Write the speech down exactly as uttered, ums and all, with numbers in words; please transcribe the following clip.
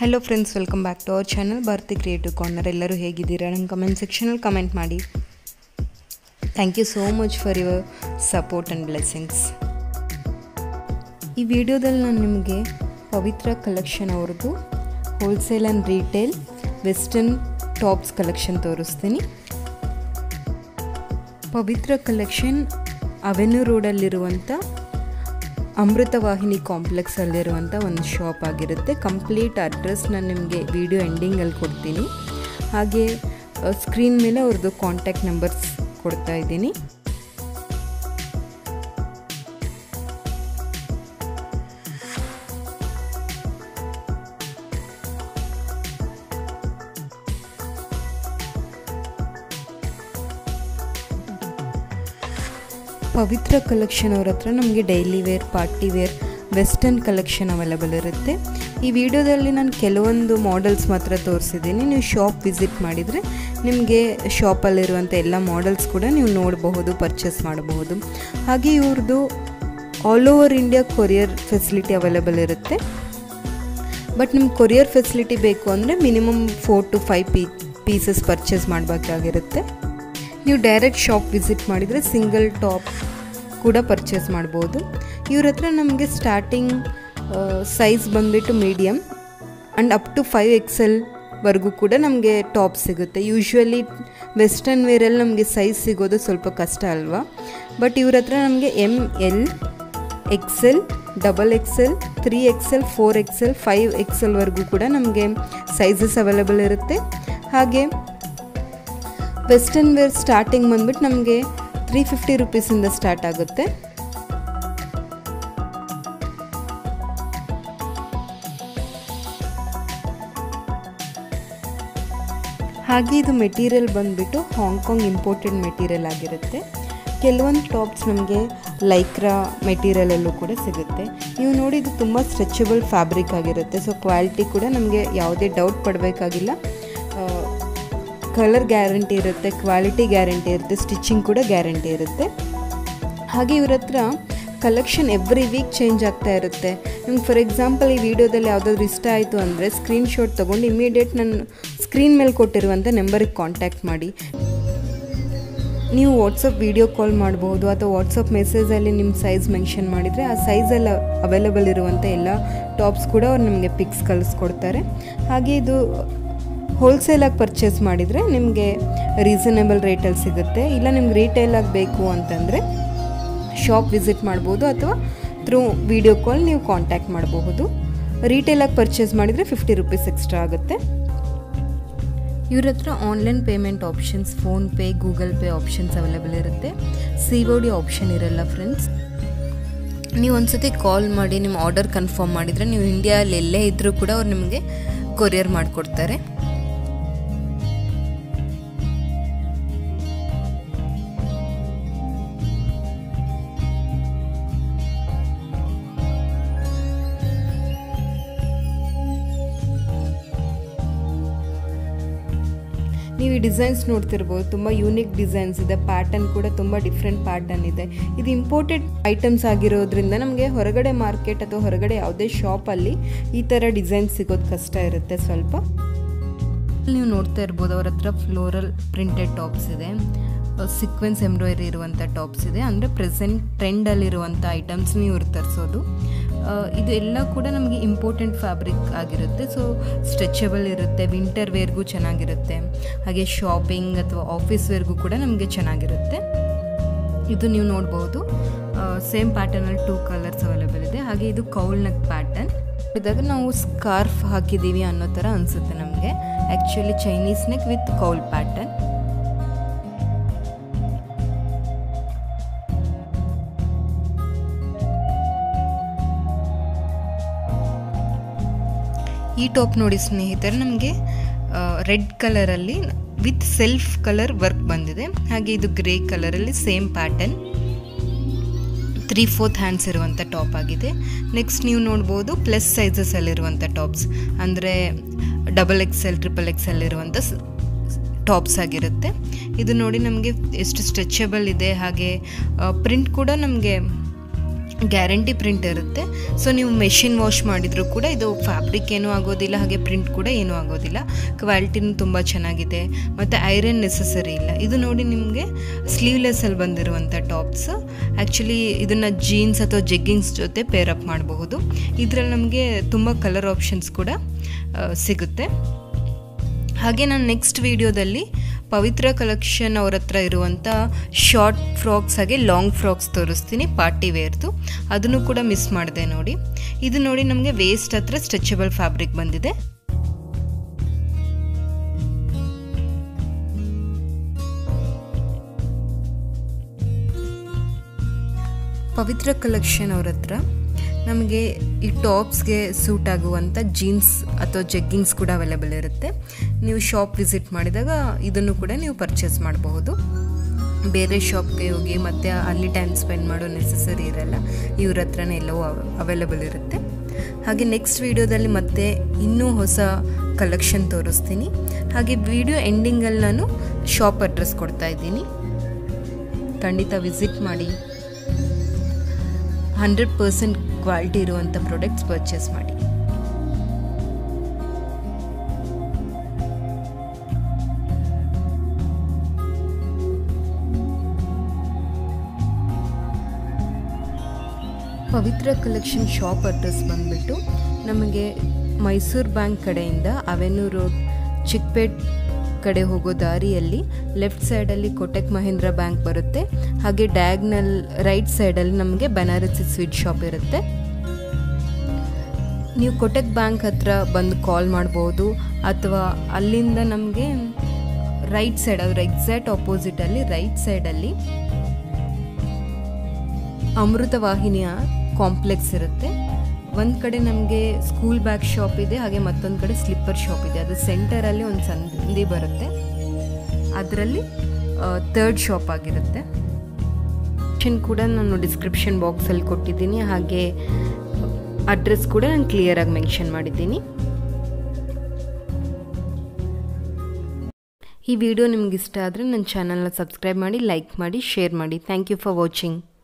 Hello friends, welcome back to our channel Bharati Creative Corner. Ellaru hegidira nange comment section alli comment ಮಾಡಿ. Thank you so much for your support and blessings. ಈ ವಿಡಿಯೋದಲ್ಲಿ ನಾನು ನಿಮಗೆ Pavitra collection ಅವರದು wholesale and retail western tops collection ತೋರಿಸ್ತೀನಿ. Pavitra collection avenue road ಅಲ್ಲಿ ಇರುವಂತ Amritavahini complex ಅಲ್ಲಿರುವಂತ ಒಂದು ಶಾಪ್ ಆಗಿರುತ್ತೆ. ಕಂಪ್ಲೀಟ್ ಅಡ್ರೆಸ್ ನಾನು ನಿಮಗೆ ವಿಡಿಯೋ ಎಂಡಿಂಗ್ ಅಲ್ಲಿ ಕೊಡ್ತೀನಿ. ಹಾಗೆ ಸ್ಕ್ರೀನ್ ಮೇಲೆ ಅವರದು ಕಾಂಟ್ಯಾಕ್ಟ್ ನಂಬರ್ಸ್ ಕೊಡ್ತಾ ಇದ್ದೀನಿ. ಪವಿತ್ರ ಕಲೆಕ್ಷನ್ ಅವರ ಹತ್ರ ನಮಗೆ daily wear, party wear, western collection available ಇರುತ್ತೆ. ಈ ವಿಡಿಯೋದಲ್ಲಿ ನಾನು ಕೆಲವೊಂದು ಮಾಡೆಲ್ಸ್ ಮಾತ್ರ ತೋರಿಸಿದ್ದೀನಿ. ನೀವು ಶಾಪ್ ವಿಸಿಟ್ ಮಾಡಿದರೆ ನಿಮಗೆ ಶಾಪಲ್ಲಿರುವಂಥ ಎಲ್ಲ ಮಾಡೆಲ್ಸ್ ಕೂಡ ನೀವು ನೋಡಬಹುದು, ಪರ್ಚೇಸ್ ಮಾಡಬಹುದು. ಹಾಗೆ ಇವ್ರದ್ದು all over India courier facility available ಇರುತ್ತೆ. ಬಟ್ ನಿಮ್ಗೆ ಕೊರಿಯರ್ ಫೆಸಿಲಿಟಿ ಬೇಕು ಅಂದರೆ ಮಿನಿಮಮ್ ಫೋರ್ ಟು ಫೈವ್ ಪೀ ಪೀಸಸ್ ಪರ್ಚೇಸ್ ಮಾಡಬೇಕಾಗಿರುತ್ತೆ. ನೀವು ಡೈರೆಕ್ಟ್ ಶಾಪ್ ವಿಸಿಟ್ ಮಾಡಿದರೆ ಸಿಂಗಲ್ ಟಾಪ್ ಕೂಡ ಪರ್ಚೇಸ್ ಮಾಡ್ಬೋದು. ಇವ್ರ ಹತ್ರ ನಮಗೆ ಸ್ಟಾರ್ಟಿಂಗ್ ಸೈಜ್ ಬಂದುಬಿಟ್ಟು medium and up to five X ಎಲ್ವರೆಗೂ ಕೂಡ ನಮಗೆ ಟಾಪ್ ಸಿಗುತ್ತೆ. ಯೂಶ್ವಲಿ ವೆಸ್ಟರ್ನ್ ವೇರಲ್ಲಿ ನಮಗೆ ಸೈಜ್ ಸಿಗೋದು ಸ್ವಲ್ಪ ಕಷ್ಟ ಅಲ್ವಾ. ಬಟ್ ಇವ್ರ ಹತ್ರ ನಮಗೆ M L X L double X L three X L four X L five X ಎಲ್ವರೆಗೂ ಕೂಡ ನಮಗೆ ಸೈಜಸ್ ಅವೈಲೇಬಲ್ ಇರುತ್ತೆ. ಹಾಗೆ ವೆಸ್ಟರ್ನ್ ವೇರ್ ಸ್ಟಾರ್ಟಿಂಗ್ ಬಂದ್ಬಿಟ್ಟು ನಮಗೆ ತ್ರೀ ಫಿಫ್ಟಿ ರುಪೀಸಿಂದ ಸ್ಟಾರ್ಟ್ ಆಗುತ್ತೆ. ಹಾಗೆ ಇದು ಮೆಟೀರಿಯಲ್ ಬಂದ್ಬಿಟ್ಟು ಹಾಂಗ್ಕಾಂಗ್ ಇಂಪೋರ್ಟೆಡ್ ಮೆಟೀರಿಯಲ್ ಆಗಿರುತ್ತೆ. ಕೆಲವೊಂದು ಟಾಪ್ಸ್ ನಮಗೆ ಲೈಕ್ರಾ ಮೆಟೀರಿಯಲಲ್ಲೂ ಕೂಡ ಸಿಗುತ್ತೆ. ನೀವು ನೋಡಿ ಇದು ತುಂಬ ಸ್ಟ್ರೆಚಬಲ್ ಫ್ಯಾಬ್ರಿಕ್ ಆಗಿರುತ್ತೆ. ಸೊ ಕ್ವಾಲಿಟಿ ಕೂಡ ನಮಗೆ ಯಾವುದೇ ಡೌಟ್ ಪಡಬೇಕಾಗಿಲ್ಲ. ಕಲರ್ ಗ್ಯಾರಂಟಿ ಇರುತ್ತೆ, ಕ್ವಾಲಿಟಿ ಗ್ಯಾರಂಟಿ ಇರುತ್ತೆ, ಸ್ಟಿಚಿಂಗ್ ಕೂಡ ಗ್ಯಾರಂಟಿ ಇರುತ್ತೆ. ಹಾಗೆ ಇವ್ರ ಹತ್ರ ಕಲೆಕ್ಷನ್ ಎವ್ರಿ ವೀಕ್ ಚೇಂಜ್ ಆಗ್ತಾ ಇರುತ್ತೆ. ನಿಮ್ಗೆ ಫಾರ್ ಎಕ್ಸಾಂಪಲ್ ಈ ವಿಡಿಯೋದಲ್ಲಿ ಯಾವುದಾದ್ರೂ ಇಷ್ಟ ಆಯಿತು ಅಂದರೆ ಸ್ಕ್ರೀನ್ಶಾಟ್ ತೊಗೊಂಡು ಇಮಿಡಿಯೇಟ್ ನಾನು ಸ್ಕ್ರೀನ್ ಮೇಲೆ ಕೊಟ್ಟಿರುವಂಥ ನಂಬರಿಗೆ ಕಾಂಟ್ಯಾಕ್ಟ್ ಮಾಡಿ. ನೀವು ವಾಟ್ಸಪ್ ವಿಡಿಯೋ ಕಾಲ್ ಮಾಡ್ಬೋದು ಅಥವಾ ವಾಟ್ಸಪ್ ಮೆಸೇಜಲ್ಲಿ ನಿಮ್ಮ ಸೈಜ್ ಮೆನ್ಷನ್ ಮಾಡಿದರೆ ಆ ಸೈಜಲ್ಲಿ ಅವೈಲೇಬಲ್ ಇರುವಂಥ ಎಲ್ಲ ಟಾಪ್ಸ್ ಕೂಡ ಅವ್ರು ನಿಮಗೆ ಪಿಕ್ಸ್ ಕಳಿಸ್ಕೊಡ್ತಾರೆ. ಹಾಗೆ ಇದು ಹೋಲ್ಸೇಲಾಗಿ ಪರ್ಚೇಸ್ ಮಾಡಿದರೆ ನಿಮಗೆ ರೀಸನೇಬಲ್ ರೇಟಲ್ಲಿ ಸಿಗುತ್ತೆ. ಇಲ್ಲ ನಿಮ್ಗೆ ರಿಟೇಲಾಗಿ ಬೇಕು ಅಂತಂದರೆ ಶಾಪ್ ವಿಸಿಟ್ ಮಾಡ್ಬೋದು ಅಥವಾ ಥ್ರೂ ವಿಡಿಯೋ ಕಾಲ್ ನೀವು ಕಾಂಟ್ಯಾಕ್ಟ್ ಮಾಡಬಹುದು. ರಿಟೇಲಾಗಿ ಪರ್ಚೇಸ್ ಮಾಡಿದರೆ ಫಿಫ್ಟಿ ರುಪೀಸ್ ಎಕ್ಸ್ಟ್ರಾ ಆಗುತ್ತೆ. ಇವ್ರ ಹತ್ರ online payment options, PhonePe, Google Pay options available ಇರುತ್ತೆ. ಸಿ ಒ ಡಿ ಆಪ್ಷನ್ ಇರಲ್ಲ ಫ್ರೆಂಡ್ಸ್. ನೀವು ಒಂದ್ಸತಿ ಕಾಲ್ ಮಾಡಿ ನಿಮ್ಮ ಆರ್ಡರ್ ಕನ್ಫರ್ಮ್ ಮಾಡಿದರೆ ನೀವು ಇಂಡಿಯಾದಲ್ಲಿ ಎಲ್ಲೇ ಇದ್ದರೂ ಕೂಡ ಅವ್ರು ನಿಮಗೆ ಕೊರಿಯರ್ ಮಾಡಿಕೊಡ್ತಾರೆ. ನೀವು ಈ ಡಿಸೈನ್ಸ್ ನೋಡ್ತಿರ್ಬೋದು, ತುಂಬ ಯೂನಿಕ್ ಡಿಸೈನ್ಸ್ ಇದೆ. ಪ್ಯಾಟರ್ನ್ ಕೂಡ ತುಂಬ ಡಿಫ್ರೆಂಟ್ ಪ್ಯಾಟರ್ನ್ ಇದೆ. ಇದು ಇಂಪೋರ್ಟೆಡ್ ಐಟಮ್ಸ್ ಆಗಿರೋದ್ರಿಂದ ನಮಗೆ ಹೊರಗಡೆ ಮಾರ್ಕೆಟ್ ಅಥವಾ ಹೊರಗಡೆ ಯಾವುದೇ ಶಾಪಲ್ಲಿ ಈ ಥರ ಡಿಸೈನ್ಸ್ ಸಿಗೋದು ಕಷ್ಟ ಇರುತ್ತೆ ಸ್ವಲ್ಪ. ನೀವು ನೋಡ್ತಾ ಇರ್ಬೋದು ಅವ್ರ ಹತ್ರ ಫ್ಲೋರಲ್ ಪ್ರಿಂಟೆಡ್ ಟಾಪ್ಸ್ ಇದೆ, ಸೀಕ್ವೆನ್ಸ್ ಎಂಬ್ರಾಯ್ಡ್ರಿ ಇರುವಂಥ ಟಾಪ್ಸ್ ಇದೆ. ಅಂದರೆ ಪ್ರೆಸೆಂಟ್ ಟ್ರೆಂಡಲ್ಲಿರುವಂಥ ಐಟಮ್ಸ್ ನೀವು ತರಿಸೋದು. ಇದು ಎಲ್ಲ ಕೂಡ ನಮಗೆ ಇಂಪೋರ್ಟೆಂಟ್ ಫ್ಯಾಬ್ರಿಕ್ ಆಗಿರುತ್ತೆ. ಸೊ ಸ್ಟ್ರೆಚಬಲ್ ಇರುತ್ತೆ, ವಿಂಟರ್ ವೇರ್ಗೂ ಚೆನ್ನಾಗಿರುತ್ತೆ. ಹಾಗೆ ಶಾಪಿಂಗ್ ಅಥವಾ ಆಫೀಸ್ ವೇರ್ಗೂ ಕೂಡ ನಮಗೆ ಚೆನ್ನಾಗಿರುತ್ತೆ. ಇದು ನೀವು ನೋಡ್ಬೋದು ಸೇಮ್ ಪ್ಯಾಟರ್ನಲ್ಲಿ ಟೂ ಕಲರ್ಸ್ ಅವೈಲೇಬಲ್ ಇದೆ. ಹಾಗೆ ಇದು ಕೌಲ್ ನೆಕ್ ಪ್ಯಾಟರ್ನ್ ಇದಾಗ ನಾವು ಸ್ಕಾರ್ಫ್ ಹಾಕಿದ್ದೀವಿ ಅನ್ನೋ ಥರ ಅನಿಸುತ್ತೆ ನಮಗೆ. Actually Chinese neck with cowl pattern. ಈ ಟಾಪ್ ನೋಡಿ ಸ್ನೇಹಿತರೆ, ನಮಗೆ ರೆಡ್ ಕಲರಲ್ಲಿ ವಿತ್ ಸೆಲ್ಫ್ ಕಲರ್ ವರ್ಕ್ ಬಂದಿದೆ. ಹಾಗೆ ಇದು ಗ್ರೇ ಕಲರಲ್ಲಿ same pattern, three fourth hands ಇರುವಂಥ ಟಾಪ್ ಆಗಿದೆ. ನೆಕ್ಸ್ಟ್ ನೀವು ನೋಡ್ಬೋದು ಪ್ಲಸ್ ಸೈಜಸಲ್ಲಿರುವಂಥ ಟಾಪ್ಸ್, ಅಂದರೆ double X L triple X L ಇರುವಂಥ ಟಾಪ್ಸ್ ಆಗಿರುತ್ತೆ. ಇದು ನೋಡಿ ನಮಗೆ ಎಷ್ಟು ಸ್ಟ್ರೆಚಬಲ್ ಇದೆ. ಹಾಗೆ ಪ್ರಿಂಟ್ ಕೂಡ ನಮಗೆ ಗ್ಯಾರಂಟಿ ಪ್ರಿಂಟ್ ಇರುತ್ತೆ. ಸೊ ನೀವು ಮೆಷಿನ್ ವಾಶ್ ಮಾಡಿದರೂ ಕೂಡ ಇದು ಫ್ಯಾಬ್ರಿಕ್ ಏನೂ ಆಗೋದಿಲ್ಲ, ಹಾಗೆ ಪ್ರಿಂಟ್ ಕೂಡ ಏನೂ ಆಗೋದಿಲ್ಲ. ಕ್ವಾಲಿಟಿನೂ ತುಂಬ ಚೆನ್ನಾಗಿದೆ ಮತ್ತು ಐರನ್ ನೆಸಸರಿ ಇಲ್ಲ. ಇದು ನೋಡಿ ನಿಮಗೆ ಸ್ಲೀವ್ಲೆಸ್ಸಲ್ಲಿ ಬಂದಿರುವಂಥ ಟಾಪ್ಸ್. ಆ್ಯಕ್ಚುಲಿ ಇದನ್ನು ಜೀನ್ಸ್ ಅಥವಾ ಜೆಗ್ಗಿಂಗ್ಸ್ ಜೊತೆ ಪೇರಪ್ ಮಾಡಬಹುದು. ಇದರಲ್ಲಿ ನಮಗೆ ತುಂಬ ಕಲರ್ ಆಪ್ಷನ್ಸ್ ಕೂಡ ಸಿಗುತ್ತೆ. ಹಾಗೆ ನಾನು ನೆಕ್ಸ್ಟ್ ವಿಡಿಯೋದಲ್ಲಿ ಪವಿತ್ರ ಕಲೆಕ್ಷನ್ ಅವ್ರ ಹತ್ರ ಇರುವಂಥ ಶಾರ್ಟ್ ಫ್ರಾಕ್ಸ್ ಹಾಗೆ ಲಾಂಗ್ ಫ್ರಾಕ್ಸ್ ತೋರಿಸ್ತೀನಿ, ಪಾರ್ಟಿ ವೇರ್ದು. ಅದನ್ನು ಕೂಡ ಮಿಸ್ ಮಾಡಿದೆ ನೋಡಿ. ಇದು ನೋಡಿ ನಮಗೆ ವೇಸ್ಟ್ ಹತ್ರ ಸ್ಟ್ರೆಚಬಲ್ ಫ್ಯಾಬ್ರಿಕ್ ಬಂದಿದೆ. ಪವಿತ್ರ ಕಲೆಕ್ಷನ್ ಅವ್ರ ಹತ್ರ ನಮಗೆ ಈ ಟಾಪ್ಸ್ಗೆ ಸೂಟ್ ಆಗುವಂಥ ಜೀನ್ಸ್ ಅಥವಾ ಜೆಗ್ಗಿಂಗ್ಸ್ ಕೂಡ ಅವೈಲೇಬಲ್ ಇರುತ್ತೆ. ನೀವು ಶಾಪ್ ವಿಸಿಟ್ ಮಾಡಿದಾಗ ಇದನ್ನು ಕೂಡ ನೀವು ಪರ್ಚೇಸ್ ಮಾಡಬಹುದು. ಬೇರೆ ಶಾಪ್ಗೆ ಹೋಗಿ ಮತ್ತು ಅಲ್ಲಿ ಟೈಮ್ ಸ್ಪೆಂಡ್ ಮಾಡೋ ನೆಸಸರಿ ಇರಲ್ಲ, ಇವ್ರ ಹತ್ರನೇ ಎಲ್ಲವೂ ಅವೈಲೇಬಲ್ ಇರುತ್ತೆ. ಹಾಗೆ ನೆಕ್ಸ್ಟ್ ವಿಡಿಯೋದಲ್ಲಿ ಮತ್ತೆ ಇನ್ನೂ ಹೊಸ ಕಲೆಕ್ಷನ್ ತೋರಿಸ್ತೀನಿ. ಹಾಗೆ ವಿಡಿಯೋ ಎಂಡಿಂಗಲ್ಲಿ ನಾನು ಶಾಪ್ ಅಡ್ರೆಸ್ ಕೊಡ್ತಾ ಇದ್ದೀನಿ, ಖಂಡಿತ ವಿಸಿಟ್ ಮಾಡಿ. ಹಂಡ್ರೆಡ್ ಪರ್ಸೆಂಟ್ ಕ್ವಾಲಿಟಿ ಇರುವಂಥ ಪ್ರಾಡಕ್ಟ್ಸ್ ಪರ್ಚೇಸ್ ಮಾಡಿ. ಪವಿತ್ರ ಕಲೆಕ್ಷನ್ ಶಾಪ್ ಅಡ್ರೆಸ್ ಬಂದುಬಿಟ್ಟು ನಮಗೆ ಮೈಸೂರು ಬ್ಯಾಂಕ್ ಕಡೆಯಿಂದ ಅವೆನ್ಯೂ ರೋಡ್ ಚಿಕ್ಪೇಟ್ ಕಡೆ ಹೋಗೋ ದಾರಿಯಲ್ಲಿ ಲೆಫ್ಟ್ ಸೈಡಲ್ಲಿ ಕೋಟಕ್ ಮಹೀಂದ್ರ ಬ್ಯಾಂಕ್ ಬರುತ್ತೆ. ಹಾಗೆ ಡಯಾಗ್ನಲ್ ರೈಟ್ ಸೈಡಲ್ಲಿ ನಮಗೆ ಬನಾರಸಿ ಸ್ವೀಟ್ ಶಾಪ್ ಇರುತ್ತೆ. ನೀವು ಕೋಟಕ್ ಬ್ಯಾಂಕ್ ಹತ್ರ ಬಂದು ಕಾಲ್ ಮಾಡ್ಬೋದು, ಅಥವಾ ಅಲ್ಲಿಂದ ನಮಗೆ ರೈಟ್ ಸೈಡ್ ಅವ್ರ ಎಕ್ಸಾಕ್ಟ್ ಆಪೋಸಿಟಲ್ಲಿ ರೈಟ್ ಸೈಡಲ್ಲಿ ಅಮೃತ ವಾಹಿನಿಯ ಕಾಂಪ್ಲೆಕ್ಸ್ ಇರುತ್ತೆ. ಒಂದು ಕಡೆ ನಮಗೆ ಸ್ಕೂಲ್ ಬ್ಯಾಗ್ ಶಾಪ್ ಇದೆ, ಹಾಗೆ ಮತ್ತೊಂದು ಕಡೆ ಸ್ಲಿಪ್ಪರ್ ಶಾಪ್ ಇದೆ. ಅದು ಸೆಂಟರಲ್ಲಿ ಒಂದು ಸಂದಿ ಬರುತ್ತೆ, ಅದರಲ್ಲಿ ಥರ್ಡ್ ಶಾಪ್ ಆಗಿರುತ್ತೆ. ಕೂಡ ನಾನು ಡಿಸ್ಕ್ರಿಪ್ಷನ್ ಬಾಕ್ಸಲ್ಲಿ ಕೊಟ್ಟಿದ್ದೀನಿ, ಹಾಗೆ ಅಡ್ರೆಸ್ ಕೂಡ ನಾನು ಕ್ಲಿಯರಾಗಿ ಮೆನ್ಷನ್ ಮಾಡಿದ್ದೀನಿ. ಈ ವಿಡಿಯೋ ನಿಮ್ಗೆ ಇಷ್ಟ ಆದರೆ ನನ್ನ ಚಾನಲ್ನ ಸಬ್ಸ್ಕ್ರೈಬ್ ಮಾಡಿ, ಲೈಕ್ ಮಾಡಿ, ಶೇರ್ ಮಾಡಿ. Thank you for watching.